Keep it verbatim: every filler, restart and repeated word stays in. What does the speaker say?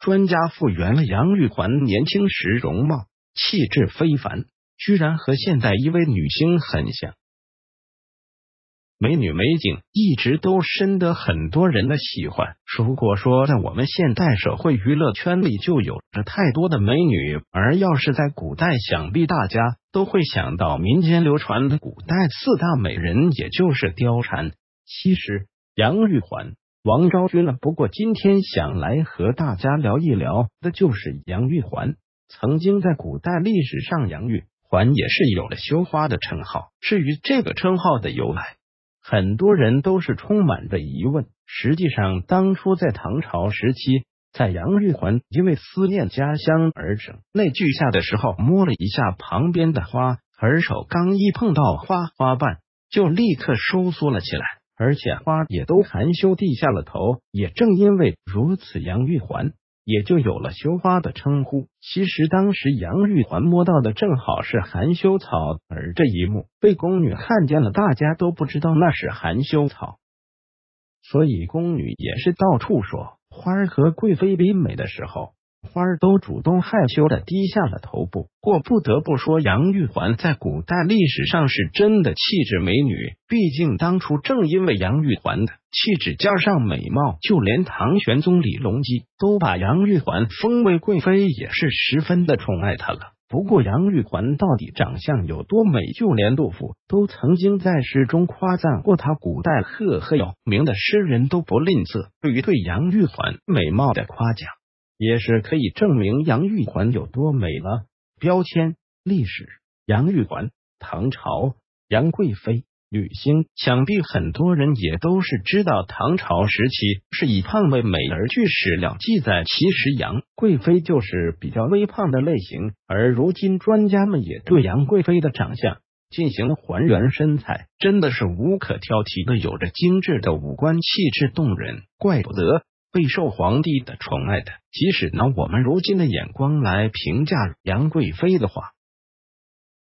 专家复原了杨玉环年轻时容貌，气质非凡，居然和现代一位女星很像。美女美景一直都深得很多人的喜欢。如果说在我们现代社会娱乐圈里就有着太多的美女，而要是在古代，想必大家都会想到民间流传的古代四大美人，也就是貂蝉、西施、杨玉环、王昭君了。不过今天想来和大家聊一聊的就是杨玉环。曾经在古代历史上，杨玉环也是有了羞花的称号。至于这个称号的由来，很多人都是充满着疑问。实际上，当初在唐朝时期，在杨玉环因为思念家乡而整内俱下的时候，摸了一下旁边的花，而手刚一碰到花花瓣，就立刻收缩了起来，而且花也都含羞低下了头。也正因为如此，杨玉环也就有了羞花的称呼。其实当时杨玉环摸到的正好是含羞草，而这一幕被宫女看见了，大家都不知道那是含羞草，所以宫女也是到处说花儿和贵妃比美的时候，花儿都主动害羞的低下了头部。或不得不说，杨玉环在古代历史上是真的气质美女。毕竟当初正因为杨玉环的气质加上美貌，就连唐玄宗李隆基都把杨玉环封为贵妃，也是十分的宠爱她了。不过杨玉环到底长相有多美，就连杜甫都曾经在诗中夸赞过她。古代赫赫有名的诗人都不吝啬对于对杨玉环美貌的夸奖，也是可以证明杨玉环有多美了。标签：历史，杨玉环，唐朝，杨贵妃，女星。想必很多人也都是知道，唐朝时期是以胖为美，而据史料记载，其实杨贵妃就是比较微胖的类型。而如今专家们也对杨贵妃的长相进行了还原，身材真的是无可挑剔的，有着精致的五官，气质动人，怪不得备受皇帝的宠爱的。即使拿我们如今的眼光来评价杨贵妃的话，